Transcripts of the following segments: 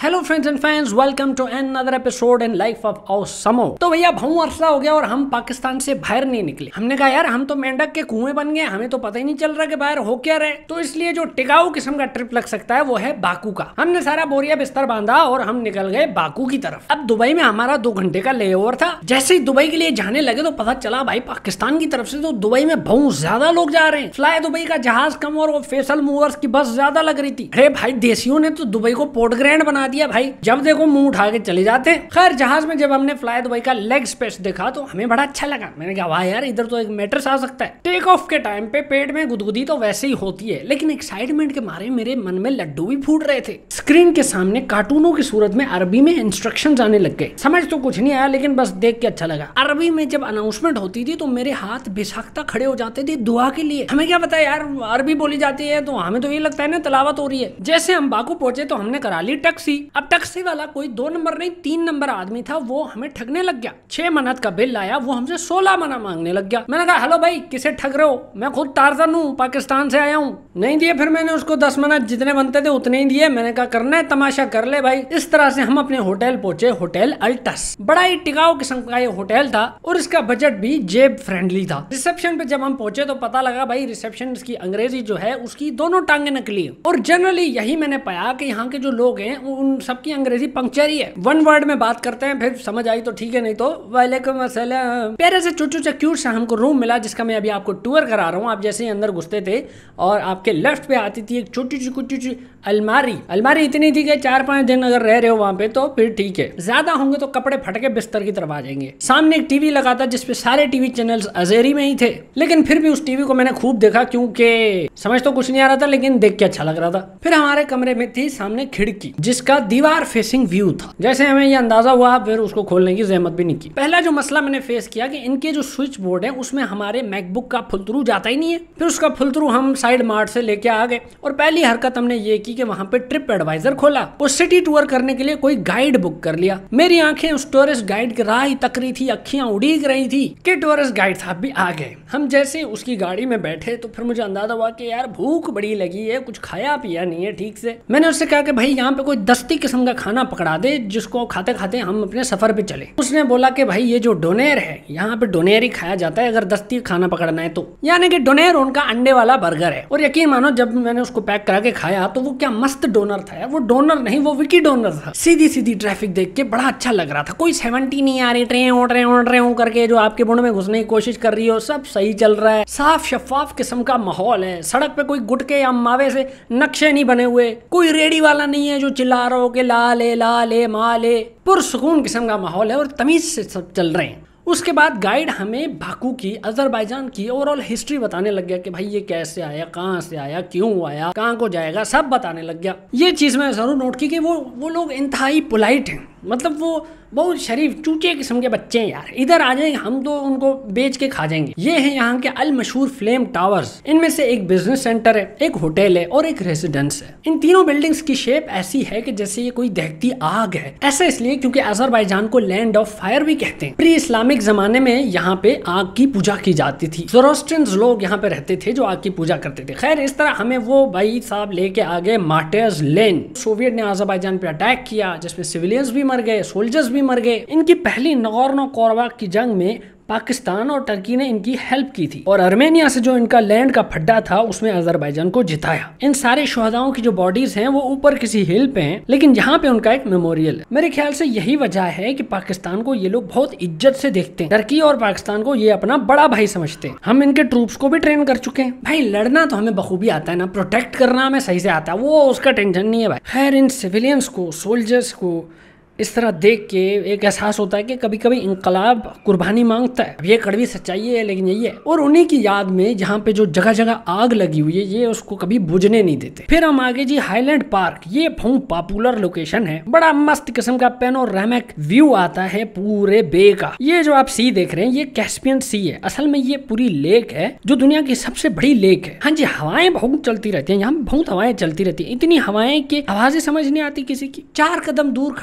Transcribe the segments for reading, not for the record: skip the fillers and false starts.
Hello friends and fans, welcome to another episode in life of Awesamo. तो भैया बहु अरसा हो गया और हम पाकिस्तान से बाहर नहीं निकले। हमने कहा यार हम तो मेंढक के कुएं बन गए, हमें तो पता ही नहीं चल रहा कि बाहर हो क्या रहे। तो इसलिए जो टिकाऊ किस्म का ट्रिप लग सकता है वो है बाकू का। हमने सारा बोरिया बिस्तर बांधा और हम निकल गए बाकू की तरफ। अब दुबई में हमारा 2 घंटे का लेओवर था। जैसे ही दुबई के लिए जाने लगे तो पता चला भाई पाकिस्तान की तरफ से तो दुबई में बहुत ज्यादा लोग जा रहे हैं। फ्लाई दुबई का जहाज कम और वो फेसल मूवर्स की बस ज्यादा लग रही थी। अरे भाई देसियों ने तो दुबई को पोर्ट ग्रैंड बना दिया भाई, जब देखो मुंह उठा के चले जाते हैं। खैर जहाज में जब हमने फ्लाई दुबई का लेग स्पेस देखा तो हमें बड़ा अच्छा लगा। मैंने कहा वाह यार इधर तो एक मैट्रेस आ सकता है। टेक ऑफ के टाइम पे पेट में गुदगुदी तो वैसे ही होती है, लेकिन एक्साइटमेंट के मारे मेरे मन में लड्डू भी फूट रहे थे। स्क्रीन के सामने कार्टूनों की सूरत में अरबी में इंस्ट्रक्शंस आने लग गए। समझ तो कुछ नहीं आया लेकिन बस देख के अच्छा लगा। अरबी में जब अनाउंसमेंट होती थी तो मेरे हाथ बेसाख्ता खड़े हो जाते थे दुआ के लिए। हमें क्या पता यार अरबी बोली जाती है तो हमें तो ये लगता है ना तलावत हो रही है। जैसे हम बाकू पहुंचे तो हमने करा ली टैक्सी। अब टैक्सी वाला कोई 2 नंबर नहीं 3 नंबर आदमी था, वो हमें ठगने लग गया। 6 मन्नत का बिल आया, वो हमसे 16 मना मांगने लग गया। मैंने कहा हेलो भाई किसे ठग रहे हो, मैं खुद टार्जन हूँ, पाकिस्तान से आया हूँ। नहीं दिए, फिर मैंने उसको 10 मन्नत जितने बनते थे उतने ही दिए। मैंने कहा करना है तमाशा कर ले भाई। इस तरह से हम अपने होटल पहुंचे, होटल अल्टस। बड़ा ही टिकाऊ किस्म का ये होटल था और इसका बजट भी जेब फ्रेंडली था। रिसेप्शन पे जब हम पहुंचे तो पता लगा भाई रिसेप्शन की अंग्रेजी जो है उसकी दोनों टांगे नकली है। और जनरली यही मैंने पाया कि यहाँ के जो लोग हैं उन सबकी अंग्रेजी पंक्चर ही है। 1 वर्ड में बात करते हैं, फिर समझ आई तो ठीक है, नहीं तो वालेकुम अस्सलाम। प्यारे से चुचू सा क्यूट सा हमको रूम मिला जिसका मैं अभी आपको टूर करा रहा हूँ। आप जैसे ही अंदर घुसते थे और आपके लेफ्ट पे आती थी एक छोटी सी कुटी सी अलमारी इतनी थी कि 4-5 दिन अगर रह रहे हो वहां पे तो फिर ठीक है, ज्यादा होंगे तो कपड़े फट के बिस्तर की तरफ आ जाएंगे। सामने एक टीवी लगा था जिसपे सारे टीवी चैनल्स अजेरी में ही थे, लेकिन फिर भी उस टीवी को मैंने खूब देखा क्योंकि समझ तो कुछ नहीं आ रहा था लेकिन देख के अच्छा लग रहा था। फिर हमारे कमरे में थी सामने खिड़की जिसका दीवार फेसिंग व्यू था। जैसे हमें ये अंदाजा हुआ फिर उसको खोलने की जहमत भी नहीं की। पहला जो मसला मैंने फेस किया कि इनके जो स्विच बोर्ड है उसमें हमारे मैकबुक का फुल थ्रू जाता ही नहीं है। फिर उसका फुल थ्रू हम साइड मार्ट से लेके आ गए और पहली हरकत हमने ये की कि वहां पे ट्रिप एडवाइजर खोला और सिटी टूर करने के लिए कोई गाइड बुक कर लिया। मेरी आंखें उस टूरिस्ट गाइड की राह ही तक रही थी, अखियां उड़ीक रही थी कि टूरिस्ट गाइड साहब भी आ गए। हम जैसे उसकी गाड़ी में बैठे तो फिर मुझे अंदाजा हुआ कि यार भूख बड़ी लगी है, कुछ खाया पिया नहीं है ठीक से। मैंने उससे कहा कि भाई यहाँ पे कोई दस्ती किस्म का खाना पकड़ा दे जिसको खाते खाते हम अपने सफर पे चले। उसने बोला कि भाई ये जो डोनेर है यहाँ पे डोनेर ही खाया जाता है अगर दस्ती खाना पकड़ना है तो, यानी कि डोनेर उनका अंडे वाला बर्गर है। और यकीन मानो जब मैंने उसको पैक करा के खाया तो वो क्या मस्त डोनर था यार। वो डोनर नहीं वो विकी डोनर था। सीधी ट्रैफिक देख के बड़ा अच्छा लग रहा था। कोई 70 नहीं आ रही, ट्रेन उड़ रहे करके जो आपके मुंड में घुसने की कोशिश कर रही हो, सब सही चल रहा है। साफ शफाफ किस्म का माहौल है। सड़क पे कोई गुटके या मावे से नक्शे नहीं बने हुए, कोई रेडी वाला नहीं है जो चिल्ला रहा हो कि ला ले माँ ले। पुरसुकून किस्म का माहौल है और तमीज से सब चल रहे हैं। उसके बाद गाइड हमें बाकू की, अजरबैजान की ओवरऑल हिस्ट्री बताने लग गया कि भाई ये कैसे आया, कहाँ से आया, क्यों आया, कहाँ को जाएगा, सब बताने लग गया। ये चीज़ मैं जरूर नोट की कि वो लोग इंतहाई पोलाइट हैं। मतलब वो बहुत शरीफ चूचे किस्म के बच्चे हैं यार। इधर आ जाएंगे हम तो उनको बेच के खा जाएंगे। ये है यहाँ के अल मशहूर फ्लेम टावर्स। इनमें से एक बिजनेस सेंटर है, एक होटल है और एक रेजिडेंस है। इन तीनों बिल्डिंग्स की शेप ऐसी है कि जैसे ये कोई दहकती आग है। ऐसा इसलिए क्योंकि अजरबैजान को लैंड ऑफ फायर भी कहते हैं। प्री इस्लामिक जमाने में यहाँ पे आग की पूजा की जाती थी। ज़ोरोस्ट्रियंस लोग यहाँ पे रहते थे जो आग की पूजा करते थे। खैर इस तरह हमें वो भाई साहब लेके आ गए मार्टियर्स लेन। सोवियत ने अजरबैजान पे अटैक किया जिसमें सिविलियंस भी मर गए, सोल्जर्स भी मर गए। इनकी पहली नगोर्नो-कराबाख की जंग में पाकिस्तान और टर्की ने इनकी हेल्प की थी और आर्मेनिया से जो इनका लैंड का फड्डा था उसमें अजरबैजान को जिताया। इन सारे शहदाओं की जो बॉडीज हैं वो ऊपर किसी हिल पे हैं, लेकिन यहाँ पे उनका एक मेमोरियल है। मेरे ख्याल से यही वजह है कि पाकिस्तान को ये लोग बहुत इज्जत से देखते हैं। टर्की और पाकिस्तान को ये अपना बड़ा भाई समझते हैं। हम इनके ट्रूप्स को भी ट्रेन कर चुके हैं। भाई लड़ना तो हमें बखूबी आता है ना, प्रोटेक्ट करना हमें सही से आता है, वो उसका टेंशन नहीं है भाई। खैर इन सिविलियंस को, सोल्जर्स को इस तरह देख के एक एहसास होता है कि कभी कभी इंकलाब कुर्बानी मांगता है। अब ये कड़वी सच्चाई है लेकिन यही है। और उन्हीं की याद में जहाँ पे जो जगह जगह आग लगी हुई है ये उसको कभी बुझने नहीं देते। फिर हम आगे जी हाईलैंड पार्क। ये बहुत पॉपुलर लोकेशन है। बड़ा मस्त किस्म का पेनोरामिक व्यू आता है पूरे बे का। ये जो आप सी देख रहे हैं ये कैस्पियन सी है। असल में ये पूरी लेक है जो दुनिया की सबसे बड़ी लेक है। हाँ जी हवाएं बहुत चलती रहती है, यहाँ बहुत हवाएं चलती रहती है। इतनी हवाएं की आवाजें समझ नहीं आती किसी की। 4 कदम दूर खड़ा हुआ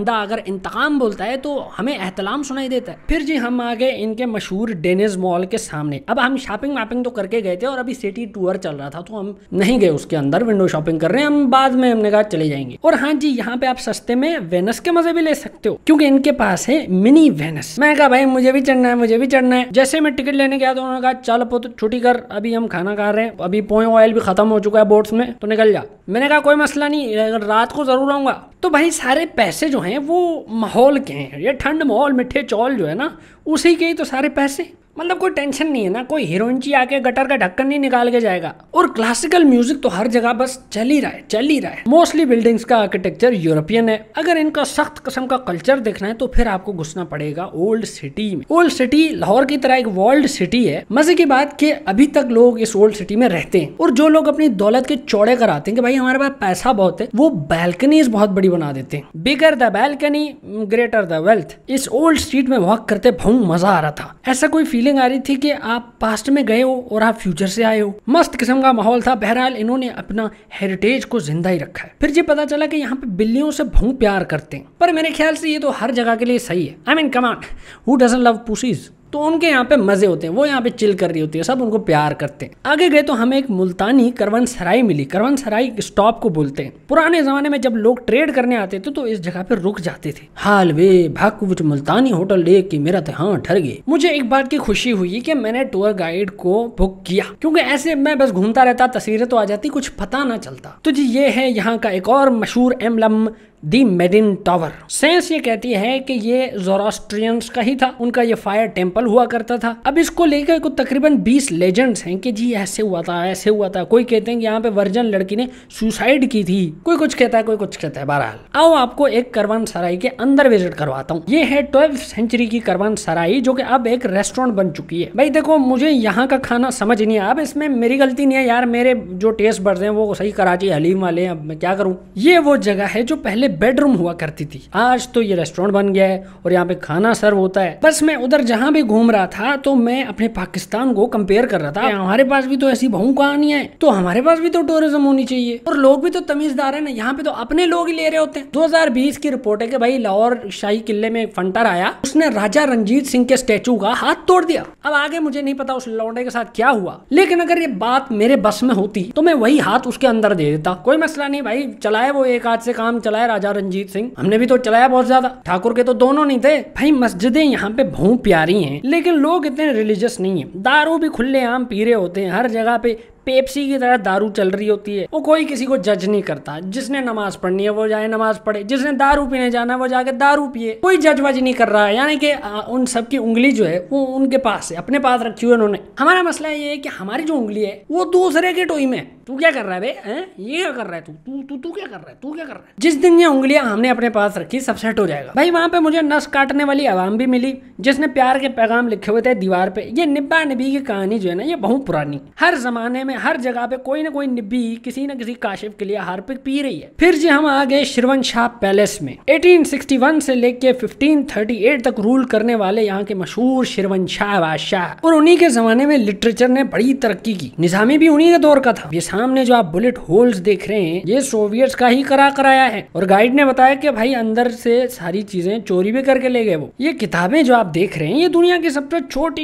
बंदा अगर इंतकाम बोलता है तो हमें एहतलाम सुनाई देता है। फिर जी हम आ गए इनके मशहूर डेनिस मॉल के सामने। अब हम शॉपिंग वॉपिंग तो करके गए थे और अभी सिटी टूर चल रहा था तो हम नहीं गए उसके अंदर विंडो शॉपिंग कर रहे हैं, हम बाद में हमने कहा चले जाएंगे। और हाँ जी, यहाँ पे आप सस्ते में वेनस के मजे भी ले सकते हो क्योंकि इनके पास है मिनी वेनस। मैं कहा भाई मुझे भी चढ़ना है, मुझे भी चढ़ना है। जैसे मैं टिकट लेने गया तो उन्होंने कहा चल पुत छुट्टी कर, अभी हम खाना खा रहे हैं, अभी पोए ऑयल भी खत्म हो चुका है बोट्स में, तो निकल जा। मैंने कहा कोई मसला नहीं, अगर रात को जरूर आऊंगा। तो भाई सारे पैसे जो हैं वो माहौल के हैं, ये ठंड माहौल मिठे चौल जो है ना उसी के ही तो सारे पैसे, मतलब कोई टेंशन नहीं है ना, कोई हीरोइनची आके गटर का ढक्कन नहीं निकाल के जाएगा। और क्लासिकल म्यूजिक तो हर जगह बस चल ही रहा है, चल ही रहा है। मोस्टली बिल्डिंग्स का आर्किटेक्चर यूरोपियन है। अगर इनका सख्त किस्म का कल्चर देखना है तो फिर आपको घुसना पड़ेगा ओल्ड सिटी में। ओल्ड सिटी लाहौर की तरह एक वर्ल्ड सिटी है। मजे की बात कि अभी तक लोग इस ओल्ड सिटी में रहते हैं और जो लोग अपनी दौलत के चौड़े कराते हैं कि भाई हमारे पास पैसा बहुत है, वो बैल्कनीज बहुत बड़ी बना देते हैं। Bigger the balcony greater the wealth. इस ओल्ड स्ट्रीट में वॉक करते बहुत मजा आ रहा था। ऐसा कोई फीलिंग आ रही थी कि आप पास्ट में गए हो और आप फ्यूचर से आए हो। मस्त किस्म का माहौल था। बहरहाल इन्होंने अपना हेरिटेज को जिंदा ही रखा है। फिर जी पता चला कि यहाँ पे बिल्लियों से बहुत प्यार करते हैं, पर मेरे ख्याल से ये तो हर जगह के लिए सही है। I mean come on, who doesn't love pussies. तो उनके यहाँ पे मजे होते हैं, वो यहाँ पे चिल कर रही होती है, सब उनको प्यार करते हैं। आगे गए तो हमें एक मुल्तानी करवनसराय मिली। करवनसराय स्टॉप को बोलते हैं। पुराने जमाने में जब लोग ट्रेड करने आते थे तो इस जगह पे रुक जाते थे। हाल वे भाग कुछ मुल्तानी होटल देख के मेरा तो हाँ ठर गए। मुझे एक बात की खुशी हुई कि मैंने टूर गाइड को बुक किया, क्योंकि ऐसे मैं बस घूमता रहता, तस्वीरें तो आ जाती, कुछ पता ना चलता। तो जी ये है यहाँ का एक और मशहूर emblem, the Maiden Tower. Science ये कहती है कि ये ज़ोरास्ट्रियंस का ही था, उनका ये फायर टेम्पल हुआ करता था। अब इसको लेकर कुछ तकरीबन 20 लेजेंड्स हैं कि जी ऐसे हुआ था, ऐसे हुआ था। कोई कहते हैं कि यहाँ पे वर्जन लड़की ने सुसाइड की थी, कोई कुछ कहता है, कोई कुछ कहता है। बहरहाल आओ आपको एक करवनसराय के अंदर विजिट करवाता हूँ। ये है 12वीं सेंचुरी की करवनसराय, जो कि अब एक रेस्टोरेंट बन चुकी है। भाई देखो मुझे यहाँ का खाना समझ नहीं आया, अब इसमें मेरी गलती नहीं है यार, मेरे जो टेस्ट बड्स हैं वो सही कराची हलीम वाले हैं, अब मैं क्या करूँ। ये वो जगह है जो पहले बेडरूम हुआ करती थी, आज तो ये रेस्टोरेंट बन गया है और यहाँ पे खाना सर्व होता है। बस मैं उधर जहाँ भी घूम रहा था तो मैं अपने पाकिस्तान को कंपेयर कर रहा था। हमारे पास भी तो ऐसी बहु कहानियां हैं, तो हमारे पास भी तो टूरिज्म होनी चाहिए और लोग भी तो तमीजदार है ना। यहाँ पे तो अपने लोग ही ले रहे होते हैं। 2020 की रिपोर्ट है कि भाई लाहौर शाही किले में एक फंटर आया, उसने राजा रंजीत सिंह के स्टैचू का हाथ तोड़ दिया। अब आगे मुझे नहीं पता उस लौंडे के साथ क्या हुआ, लेकिन अगर ये बात मेरे बस में होती तो मैं वही हाथ उसके अंदर दे देता। कोई मसला नहीं भाई, चलाए वो एक हाथ से काम चलाए राजा रंजीत सिंह, हमने भी तो चलाया बहुत ज्यादा। ठाकुर के तो दोनों नहीं थे भाई। मस्जिदें यहाँ पे बहुत प्यारी हैं, लेकिन लोग इतने रिलीजियस नहीं है। दारू भी खुलेआम पी रहे होते हैं, हर जगह पे पेप्सी की तरह दारू चल रही होती है। वो कोई किसी को जज नहीं करता। जिसने नमाज पढ़नी है वो जाए नमाज पढ़े, जिसने दारू पीने जाना है वो जाके दारू पिए, कोई जज वज नहीं कर रहा है। यानी कि उन सबकी उंगली जो है वो उनके पास है, अपने पास रखी हुई उन्होंने। हमारा मसला ये है कि हमारी जो उंगली है वो दूसरे के टोई में। तू क्या कर रहा है बे, ये क्या कर रहा है तू तू तू तू क्या कर रहा है, तू क्या कर रहा है। जिस दिन ये उंगलियां हमने अपने पास रखी सब सेट हो जाएगा भाई। वहां पे मुझे नस काटने वाली आवाम भी मिली जिसने प्यार के पैगाम लिखे हुए थे दीवार पे। ये निब्बा निबी की कहानी जो है ना ये बहुत पुरानी, हर जमाने में हर जगह पे कोई ना कोई निब्बी किसी न किसी काशिफ के लिए हार्पिक पी रही है। फिर जी हम आ गए शिरवन शाह पैलेस में। 1861 से लेके 1538 तक रूल करने वाले यहाँ के मशहूर शिरवन शाह बादशाह, और उन्हीं के जमाने में लिटरेचर ने बड़ी तरक्की की। निजामी भी उन्हीं के दौर का था। ये सामने जो आप बुलेट होल्स देख रहे हैं ये सोवियट्स का ही कराया है, और गाइड ने बताया कि भाई अंदर से सारी चीजें चोरी भी करके ले गए वो। ये किताबें जो आप देख रहे हैं ये दुनिया की सबसे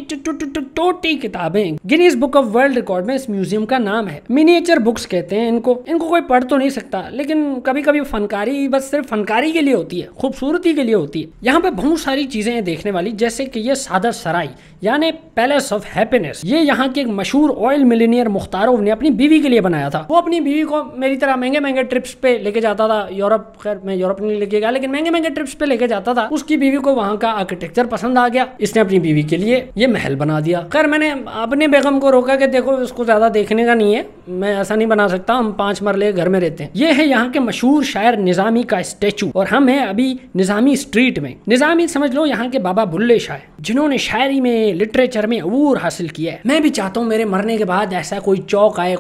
छोटी किताबें, Guinness Book of World Record में इस म्यूजियम का नाम है। मिनिएचर बुक्स कहते हैं इनको कोई पढ़ तो नहीं सकता, लेकिन कभी कभी फनकारी बस सिर्फ फनकारी के लिए होती है, खूबसूरती के लिए होती है। यहाँ पे बहुत सारी चीजें हैं देखने वाली, जैसे कि ये सादर सराय यानी पैलेस ऑफ हैप्पीनेस। ये यहाँ के एक मशहूर ऑयल मिलीनियर मुख्तारोव ने अपनी बीवी के लिए बनाया था। वो अपनी बीवी को मेरी तरह महंगे ट्रिप्स पे लेके जाता था यूरोप। खैर मैं यूरोप नहीं लेके गया, लेकिन महंगे ट्रिप्स पे लेके जाता था। उसकी बीवी को वहाँ का आर्किटेक्चर पसंद आ गया, इसने अपनी बीवी के लिए ये महल बना दिया। खैर मैंने अपने बेगम को रोका कि देखो इसको ज्यादा देखने का नहीं है, मैं ऐसा नहीं बना सकता, हम 5 मरले घर में रहते हैं। ये है यहाँ के मशहूर शायर निजामी का स्टेचू, और हम हैं अभी निजामी स्ट्रीट में। निजामी समझ लो यहाँ के बाबा बुल्ले शाह, जिन्होंने शायरी में लिटरेचर में अबूर हासिल किया है। मैं भी चाहता हूँ मेरे मरने के बाद ऐसा कोई चौक आए, कोई चुरंगी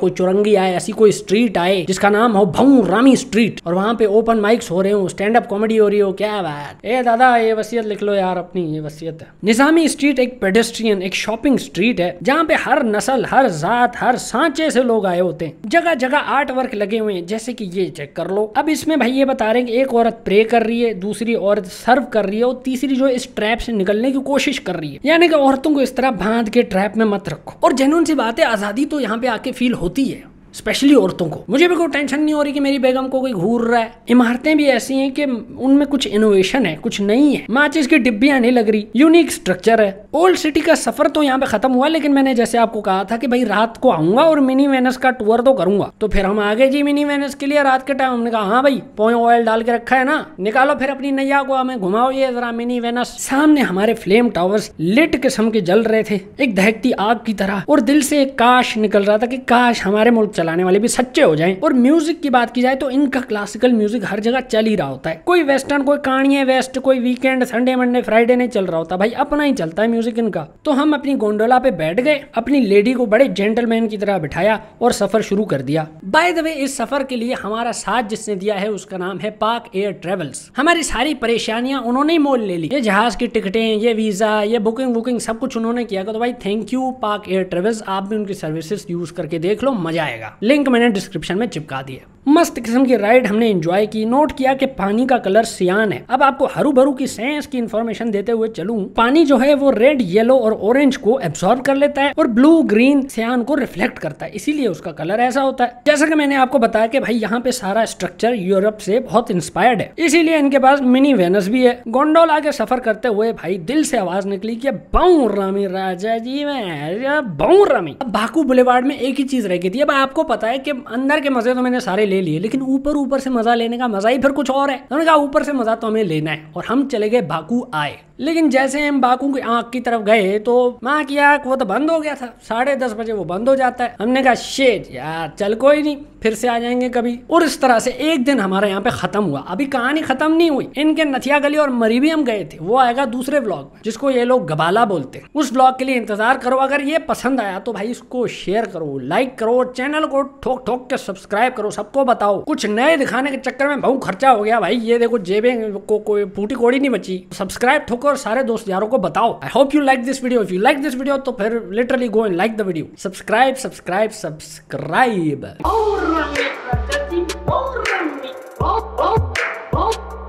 कॉमेडी आए, ऐसी कोई स्ट्रीट आए जिसका नाम हो भौरामी स्ट्रीट और वहाँ पे ओपन माइक्स हो रहे हो, स्टैंड अप कॉमेडी हो रही हो। क्या बात। ए दादा ये वसीयत लिख लो यार अपनी, ये वसीयत है। निजामी स्ट्रीट एक पेडेस्ट्रियन, एक शॉपिंग स्ट्रीट है जहाँ पे हर नस्ल, हर जात, हर सांचे से लोग आए होते हैं। जगह जगह आर्ट वर्क लगे हुए हैं, जैसे कि ये चेक कर लो। अब इसमें भाई ये बता रहे हैं कि एक औरत प्रे कर रही है, दूसरी औरत सर्व कर रही है और तीसरी जो इस ट्रैप से निकलने की कोशिश कर रही है। यानी कि औरतों को इस तरह बांध के ट्रैप में मत रखो। और जेन्युइन सी बात है, आजादी तो यहाँ पे आके फील होती है, स्पेशली औरतों को। मुझे भी कोई टेंशन नहीं हो रही कि मेरी बेगम को कोई घूर रहा है। इमारतें भी ऐसी हैं कि उनमें कुछ इनोवेशन है, कुछ नई है। माचिस की डिब्बियां नहीं लग रही, यूनिक स्ट्रक्चर है। ओल्ड सिटी का सफर तो यहाँ पे खत्म हुआ, लेकिन मैंने जैसे आपको कहा था कि भाई रात को आऊंगा और मिनी वेनस का टूर तो करूंगा। तो फिर हम आगे जी मिनी वेनस के लिए रात के टाइम। हमने कहा हाँ भाई, पोए ऑयल डाल के रखा है ना, निकालो फिर अपनी नैया को, हमें घुमाओ ये जरा मिनी वेनस। सामने हमारे फ्लेम टावर्स लिट किस्म के जल रहे थे, एक दहकती आग की तरह। और दिल से एक काश निकल रहा था कि काश हमारे मुल्क चलाने वाले भी सच्चे हो जाएं। और म्यूजिक की बात की जाए तो इनका क्लासिकल म्यूजिक हर जगह चल ही रहा होता है। कोई वेस्टर्न, कोई कहानी वेस्ट, कोई वीकेंड, संडे मंडे फ्राइडे नहीं चल रहा होता भाई, अपना ही चलता है म्यूजिक इनका। तो हम अपनी गोंडोला पे बैठ गए, अपनी लेडी को बड़े जेंटलमैन की तरह बिठाया और सफर शुरू कर दिया। बाय द वे, इस सफर के लिए हमारा साथ जिसने दिया है उसका नाम है पाक एयर ट्रेवल्स। हमारी सारी परेशानियां उन्होंने ही मोल ले ली। ये जहाज की टिकटें, ये वीजा, ये बुकिंग सब कुछ उन्होंने किया। तो भाई thank you Pak air travels, आप भी उनकी सर्विसेज यूज करके देख लो, मजा आएगा। लिंक मैंने डिस्क्रिप्शन में चिपका दिया। मस्त किस्म की राइड हमने एंजॉय की। नोट किया कि पानी का कलर सियान है। अब आपको हरू भरू की साइंस की इंफॉर्मेशन देते हुए चलूं, पानी जो है वो रेड, येलो और ऑरेंज को एब्सॉर्ब कर लेता है और ब्लू, ग्रीन, सियान को रिफ्लेक्ट करता है, इसीलिए उसका कलर ऐसा होता है। जैसा कि मैंने आपको बताया कि भाई यहाँ पे सारा स्ट्रक्चर यूरोप से बहुत इंस्पायर्ड है, इसीलिए इनके पास मिनी वेनस भी है। गोंडोला के सफर करते हुए भाई दिल से आवाज निकली कि बहुरामी राजा जी में बहुरामी। अब बाकू बुलेवार्ड में एक ही चीज रह गई थी। अब आपको पता है कि अंदर के मजे तो मैंने सारे ले लिए, लेकिन ऊपर से मजा लेने का मजा ही फिर कुछ और है। उन्होंने कहा ऊपर से मजा तो हमें लेना है और हम चले गए बाकू आए। लेकिन जैसे हम बाकू की आंख की तरफ गए तो माँ की आंख वो तो बंद हो गया था। 10:30 बजे वो बंद हो जाता है। हमने कहा शेट यार चल कोई नहीं, फिर से आ जाएंगे कभी। और इस तरह से एक दिन हमारे यहाँ पे खत्म हुआ। अभी कहानी खत्म नहीं हुई। इनके नथिया गली और मरी भी हम गए थे, वो आएगा दूसरे व्लॉग में, जिसको ये लोग गबाला बोलते हैं। उस व्लॉग के लिए इंतजार करो। अगर ये पसंद आया तो भाई इसको शेयर करो, लाइक करो, चैनल को ठोक ठोक के सब्सक्राइब करो, सबको बताओ। कुछ नए दिखाने के चक्कर में बहुत खर्चा हो गया भाई, ये देखो जेबें को कोई फूटी कोड़ी नहीं बची। सब्सक्राइब ठोको और सारे दोस्त यारों को बताओ। I hope you like this video. If you like this video तो फिर literally go and like the video. Subscribe subscribe subscribe.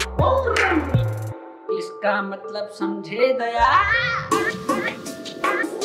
इसका मतलब समझे दया।